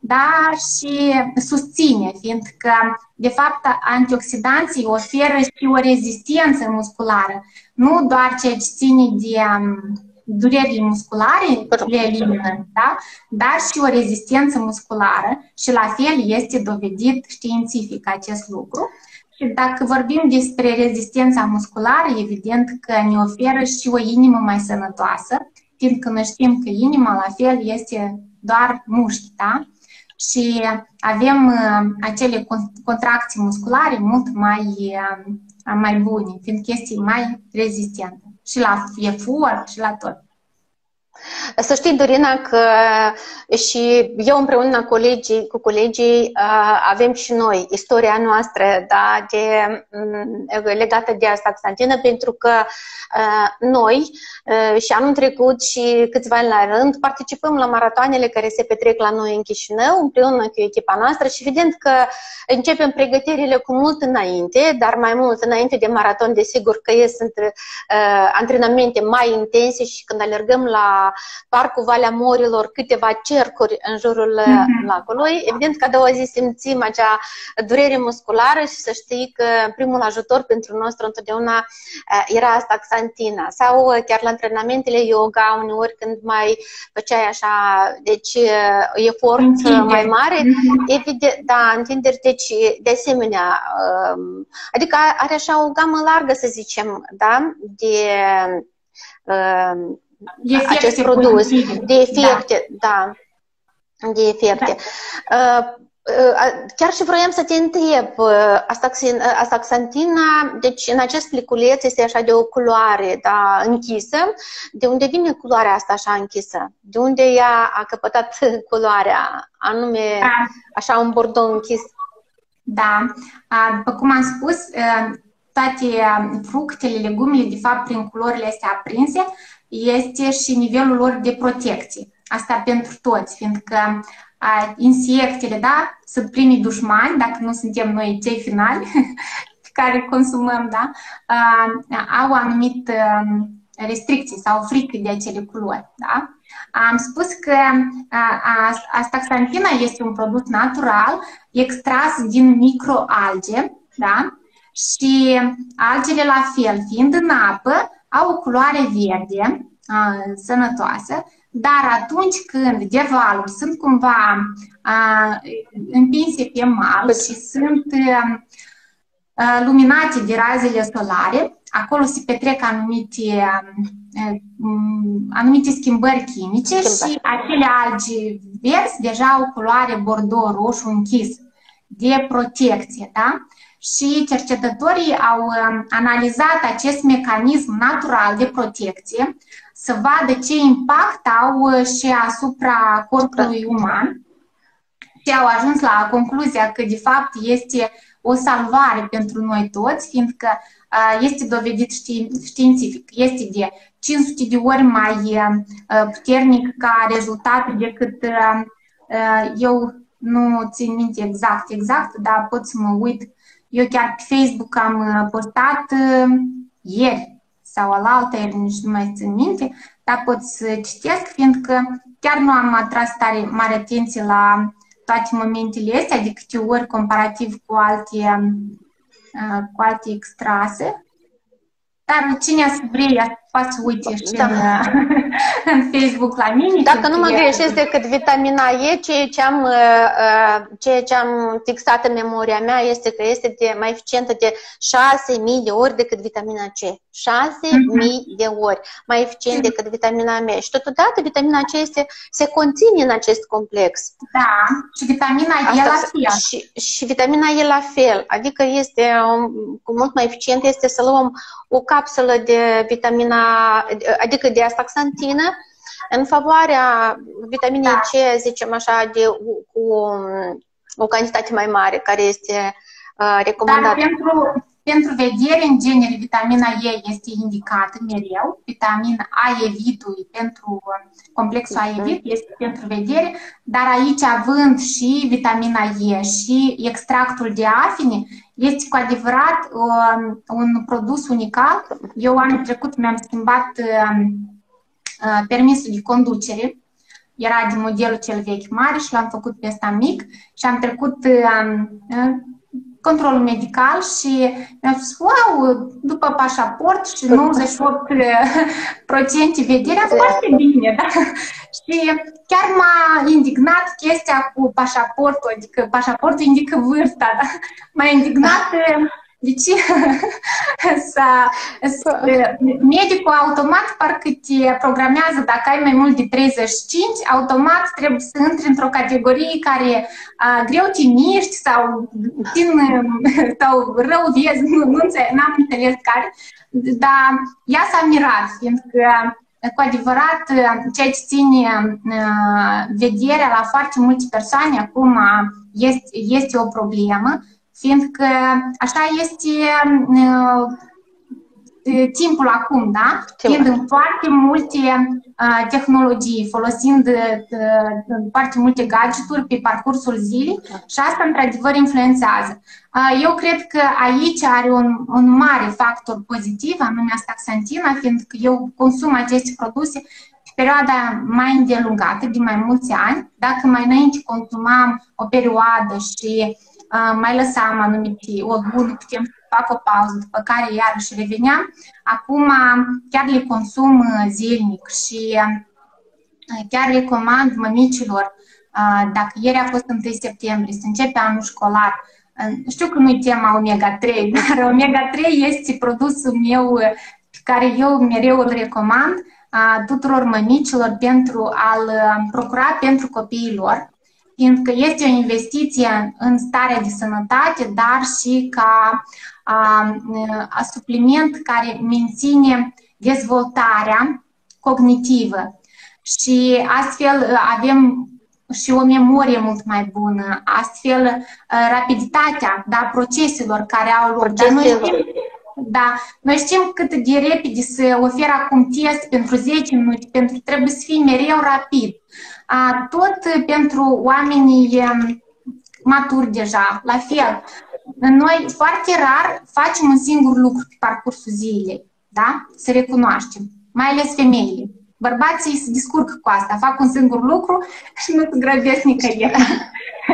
dar și susține, fiindcă, de fapt, antioxidanții oferă și o rezistență musculară, nu doar ceea ce ține de durerii musculare, le elimină, da? Dar și o rezistență musculară și la fel este dovedit științific acest lucru. Și dacă vorbim despre rezistența musculară, evident că ne oferă și o inimă mai sănătoasă, fiindcă noi știm că inima la fel este doar mușchi, da? Și avem uh, acele contracții musculare mult mai, uh, mai bune, fiindcă este mai rezistentă și la efort și la tot. Să știi, Dorina, că și eu împreună cu colegii, cu colegii avem și noi istoria noastră, da, de, legată de astaxantină, pentru că noi și anul trecut și câțiva ani la rând participăm la maratoanele care se petrec la noi în Chișinău, împreună cu echipa noastră și evident că începem pregătirile cu mult înainte, dar mai mult înainte de maraton, desigur că ies sunt antrenamente mai intense și când alergăm la Parcul Valea Morilor, câteva cercuri în jurul mm-hmm. lacului. Evident că a doua zi simțim acea durere musculară și să știi că primul ajutor pentru nostru întotdeauna era astaxantina. Sau chiar la antrenamentele yoga, uneori când mai făceai așa, deci efort întinderi. Mai mare, mm-hmm. evident, da, întinderi, deci de asemenea, adică are așa o gamă largă, să zicem, da, de efecte acest produs, pozitive. de efecte, da, da de efecte. Da. Chiar și vroiam să te întreb, astaxantina, deci în acest pliculeț este așa de o culoare, da, închisă. De unde vine culoarea asta așa închisă? De unde ea a căpătat culoarea, anume da. Așa un bordou închis? Da, după cum am spus, toate fructele, legumele, de fapt, prin culorile astea aprinse, este și nivelul lor de protecție. Asta pentru toți, fiindcă a, insectele, da, sunt primii dușmani, dacă nu suntem noi cei finali pe care consumăm, da, a, au anumite restricții sau frică de acele culori, da. Am spus că astaxantina este un produs natural extras din microalge, da, și algele la fel, fiind în apă, au o culoare verde, a, sănătoasă, dar atunci când de valuri sunt cumva a, împinse pe mal și sunt a, luminate de razele solare, acolo se petrec anumite, a, anumite schimbări chimice Schimbări. Și acele algi verzi deja au culoare bordeaux roșu închis de protecție, da? Și cercetătorii au analizat acest mecanism natural de protecție să vadă ce impact au și asupra corpului uman și au ajuns la concluzia că de fapt este o salvare pentru noi toți, fiindcă este dovedit științific, este de cinci sute de ori mai puternic ca rezultat decât eu nu țin minte exact, exact, dar pot să mă uit. Eu chiar pe Facebook am postat uh, ieri sau alaltă, ieri nici nu mai țin minte, dar pot să citesc, fiindcă chiar nu am atras tare mare atenție la toate momentele astea, de câte ori comparativ cu alte, uh, cu alte extrase. Dar cine să vrea, poate să uite și da. în, în Facebook la mine. Dacă nu mă greșesc decât vitamina E, ceea ce, am, ceea ce am fixat în memoria mea este că este de, mai eficientă de șase mii de ori decât vitamina C. șase mii mm-hmm. de ori mai eficient decât vitamina M. Și totodată vitamina C este, se conține în acest complex. Da, și vitamina E la fel. Și, și vitamina E la fel. Adică este cu mult mai eficient este să luăm o capsulă de vitamina, adică de astaxantină, în favoarea vitaminei da. C, zicem așa, de, cu o cantitate mai mare, care este uh, recomandată. Dar pentru, pentru vedere, în genere, vitamina E este indicată mereu. Vitamina A E V-ul pentru complexul A E V este pentru vedere, dar aici, având și vitamina E și extractul de afine, este cu adevărat um, un produs unical. Eu anul trecut mi-am schimbat um, uh, permisul de conducere era din modelul cel vechi mare și l-am făcut pe ăsta mic și am trecut um, controlul medical și mi-a spus, wow, după pașaport și nouăzeci și opt la sută vederea, foarte bine, da? Și chiar m-a indignat chestia cu pașaportul, adică pașaportul indică vârsta, da? M-a indignat de ce medicul automat parcă te programează dacă ai mai mult de treizeci și cinci, automat trebuie să intri într-o categorie care a, greu te miști sau, țin, sau rău vezi, nu, nu n-am înțeles care, dar ea s-a mirat, fiindcă cu adevărat ceea ce ține uh, vederea la foarte multe persoane acum este, este o problemă, fiindcă așa este uh, timpul acum, da? Fiind în foarte multe uh, tehnologii, folosind uh, foarte multe gadgeturi pe parcursul zilei și asta într-adevăr influențează. Uh, eu cred că aici are un, un mare factor pozitiv, anume astaxantina, fiindcă eu consum aceste produse pe perioada mai îndelungată, de mai mulți ani. Dacă mai înainte consumam o perioadă și Uh, mai lăsam anumite o lună, putem să fac o pauză, după care iarăși reveneam. Acum chiar le consum zilnic și uh, chiar recomand mămicilor, uh, dacă ieri a fost întâi septembrie, să începe anul școlar. Uh, știu că nu-i tema omega trei, dar omega trei este produsul meu pe care eu mereu îl recomand uh, tuturor mămicilor pentru a-l procura pentru copiii lor, fiindcă este o investiție în starea de sănătate, dar și ca a, a supliment care menține dezvoltarea cognitivă. Și astfel avem și o memorie mult mai bună, astfel rapiditatea, da, proceselor care au loc. Dar noi știm, da, noi știm cât de repede se oferă acum test pentru zece minute, pentru trebuie să fie mereu rapid. Tot pentru oamenii maturi deja, la fel. Noi foarte rar facem un singur lucru pe parcursul zilei, da? Să recunoaștem, mai ales femeile. Bărbații se descurcă cu asta, fac un singur lucru și nu se grăbesc nicăieri.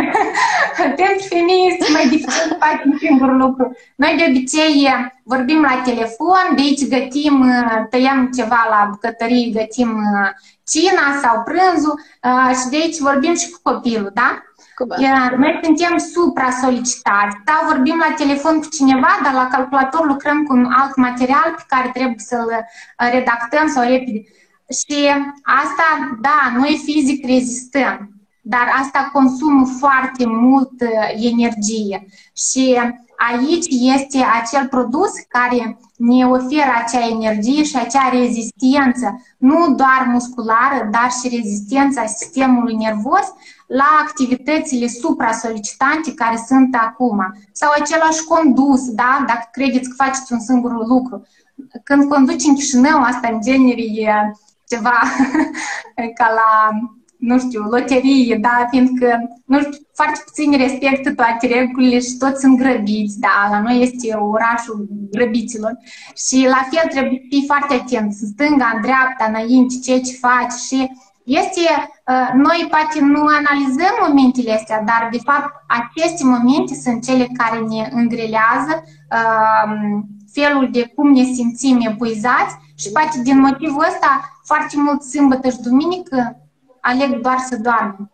Pentru femei este mai dificil să faci un singur lucru. Noi de obicei vorbim la telefon, de aici gătim, tăiem ceva la bucătărie, gătim cina sau prânzul și de aici vorbim și cu copilul, da? Noi suntem supra-solicitați. Da, vorbim la telefon cu cineva, dar la calculator lucrăm cu un alt material pe care trebuie să-l redactăm sau repede. Și asta, da, noi fizic rezistăm, dar asta consumă foarte mult energie. Și aici este acel produs care ne oferă acea energie și acea rezistență, nu doar musculară, dar și rezistența sistemului nervos la activitățile supra-solicitante care sunt acum. Sau același condus, da? Dacă credeți că faceți un singur lucru. Când conduci în Chișinău, asta în genere e ceva ca la, nu știu, loterie, da? Fiindcă, nu știu, foarte puțini respectă toate regulile și toți sunt grăbiți, da? La noi este orașul grăbiților și la fel trebuie să fii foarte atent, în stânga, în dreapta, înainte, ce ce faci și este, noi poate nu analizăm momentele astea, dar de fapt aceste momente sunt cele care ne îngrelează felul de cum ne simțim epuizați și poate din motivul ăsta foarte mult sâmbătă și duminică aleg doar să doarmă.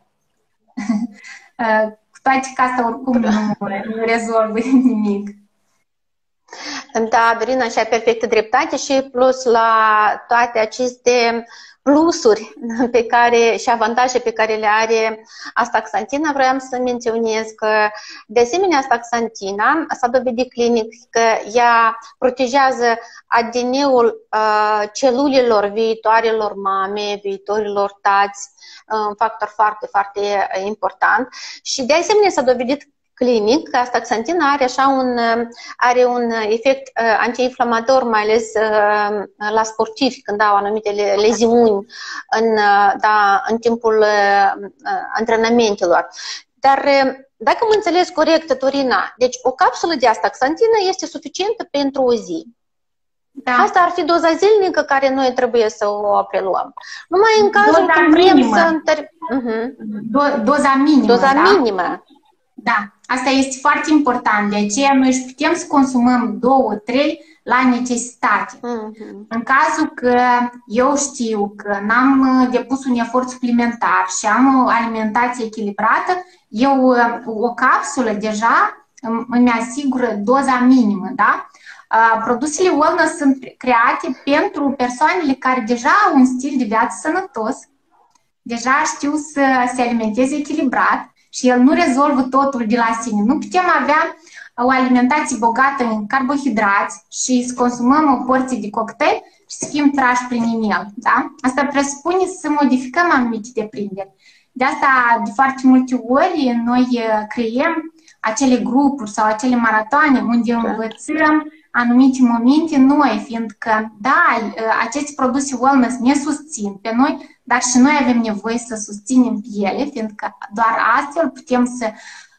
Cu toate că asta oricum nu, nu rezolvă nimic. Da, Dorina, și ai perfectă dreptate și plus la toate aceste plusuri pe care, și avantaje pe care le are astaxantina, vroiam să menționez că, de asemenea, astaxantina s-a dovedit clinic că ea protejează A D N-ul uh, celulelor viitoarelor mame, viitorilor tați, un factor foarte, foarte important. Și, de asemenea, s-a dovedit clinic că astaxantina are așa un, are un efect uh, antiinflamator, mai ales uh, la sportivi când au anumite leziuni în, uh, da, în timpul uh, antrenamentelor. Dar uh, dacă mă înțeles corect, Dorina, deci o capsulă de astaxantină este suficientă pentru o zi. Da. Asta ar fi doza zilnică care noi trebuie să o preluăm. Numai în cazul doza când vrem minimă. să... Întăr... Uh-huh. Do doza minimă, Doza da? minimă. Da, asta este foarte important. De aceea noi își putem să consumăm două, trei la necesitate. Uh-huh. În cazul că eu știu că n-am depus un efort suplimentar și am o alimentație echilibrată, eu o capsulă deja îmi asigură doza minimă, da? Produsele wellness sunt create pentru persoanele care deja au un stil de viață sănătos, deja știu să se alimenteze echilibrat și el nu rezolvă totul de la sine. Nu putem avea o alimentație bogată în carbohidrați și să consumăm o porție de cocktail și să fim trași prin e-mail, da? Asta presupune să modificăm anumite deprinderi. De asta, de foarte multe ori, noi creăm acele grupuri sau acele maratoane unde învățăm anumite momente noi, fiindcă, da, aceste produse wellness ne susțin pe noi, dar și noi avem nevoie să susținem pe ele, fiindcă doar astfel putem să,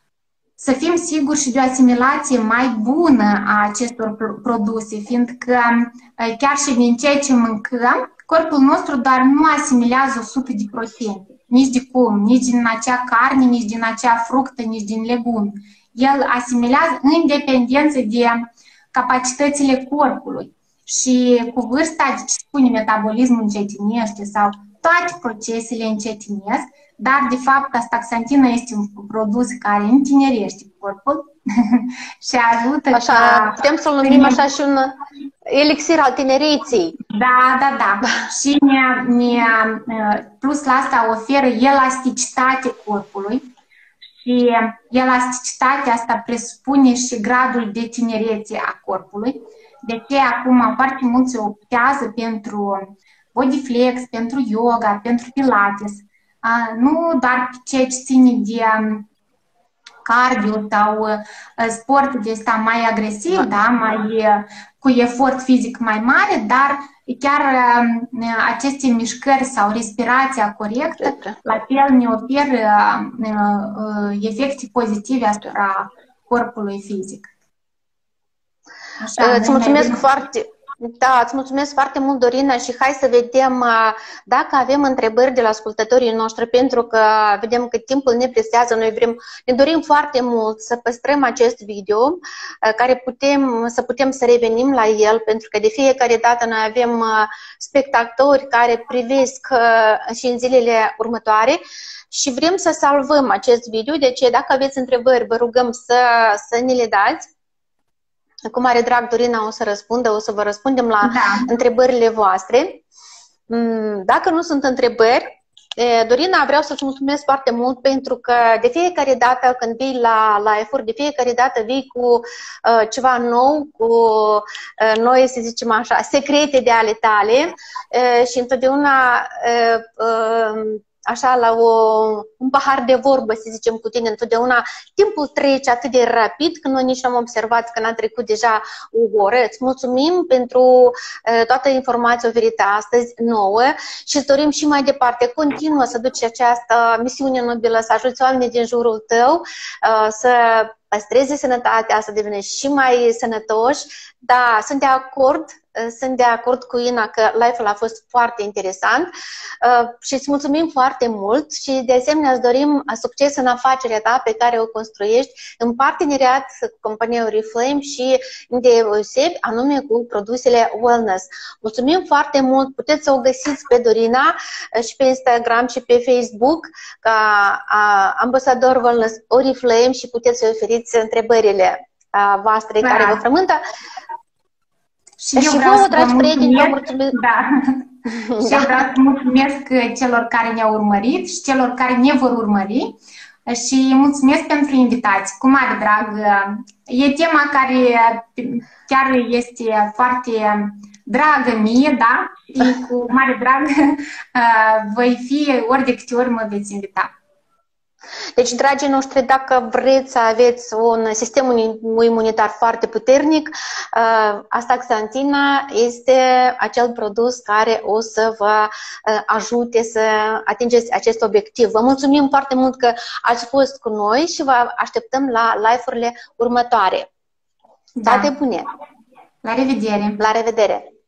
să fim siguri și de o asimilație mai bună a acestor produse, fiindcă chiar și din ceea ce mâncăm, corpul nostru doar nu asimilează o sută de proteine, nici de cum, nici din acea carne, nici din acea fructă, nici din legume. El asimilează în dependență de capacitățile corpului și cu vârsta, ce spune, metabolismul încetinește sau toate procesele încetinesc, dar de fapt astaxantina este un produs care întinerește corpul și ajută așa, ca... putem să-l numim așa și un elixir al tinereții. Da, da, da. Și ne, ne, plus la asta oferă elasticitate corpului. Și elasticitatea asta presupune și gradul de tinerețe a corpului. De ce acum foarte mulți se optează pentru bodyflex, pentru yoga, pentru pilates. Nu doar ceea ce ține de cardio sau sport de ăsta mai agresiv, da? Mai, cu efort fizic mai mare, dar chiar aceste mișcări sau respirația corectă, la fel ne oferă efecte pozitive asupra corpului fizic. Așa, îți mulțumesc foarte... Da, îți mulțumesc foarte mult, Dorina, și hai să vedem dacă avem întrebări de la ascultătorii noștri, pentru că vedem că timpul ne presează, noi vrem, ne dorim foarte mult să păstrăm acest video, care putem, să putem să revenim la el, pentru că de fiecare dată noi avem spectatori care privesc și în zilele următoare și vrem să salvăm acest video, deci dacă aveți întrebări, vă rugăm să, să ne le dați. Cu mare drag, Dorina o să răspundă, o să vă răspundem la da. întrebările voastre. Dacă nu sunt întrebări, Dorina, vreau să-ți mulțumesc foarte mult pentru că de fiecare dată când vii la, la efort, de fiecare dată vii cu uh, ceva nou, cu uh, noi, să zicem așa, secrete de ale tale uh, și întotdeauna uh, uh, așa, la o, un pahar de vorbă, să zicem, cu tine, întotdeauna timpul trece atât de rapid că noi nici nu am observat că n-a trecut deja o oră. Îți mulțumim pentru uh, toată informația oferită astăzi nouă și îți dorim și mai departe, continuă să duci această misiune nobilă, să ajuți oamenii din jurul tău, uh, să păstreze sănătatea, să devină și mai sănătoși. Da, sunt de acord. Sunt de acord cu Ina că live-ul a fost foarte interesant uh, și îți mulțumim foarte mult și de asemenea îți dorim succes în afacerea ta pe care o construiești în parteneriat cu compania Oriflame și deosebi anume cu produsele wellness. Mulțumim foarte mult, puteți să o găsiți pe Dorina și pe Instagram și pe Facebook ca ambasador wellness Oriflame și puteți să oferiți întrebările voastre care vă frământă. Și eu și vreau vouă, să dragi prieteni, vă mulțumesc, da. Și eu vreau să mulțumesc celor care ne-au urmărit și celor care ne vor urmări și mulțumesc pentru invitație. Cu mare drag. E tema care chiar este foarte dragă mie, da? Și cu mare drag voi fi ori de câte ori mă veți invita. Deci, dragii noștri, dacă vreți să aveți un sistem imunitar foarte puternic, astaxantina este acel produs care o să vă ajute să atingeți acest obiectiv. Vă mulțumim foarte mult că ați fost cu noi și vă așteptăm la live-urile următoare. Da. Toate bune! La revedere! La revedere!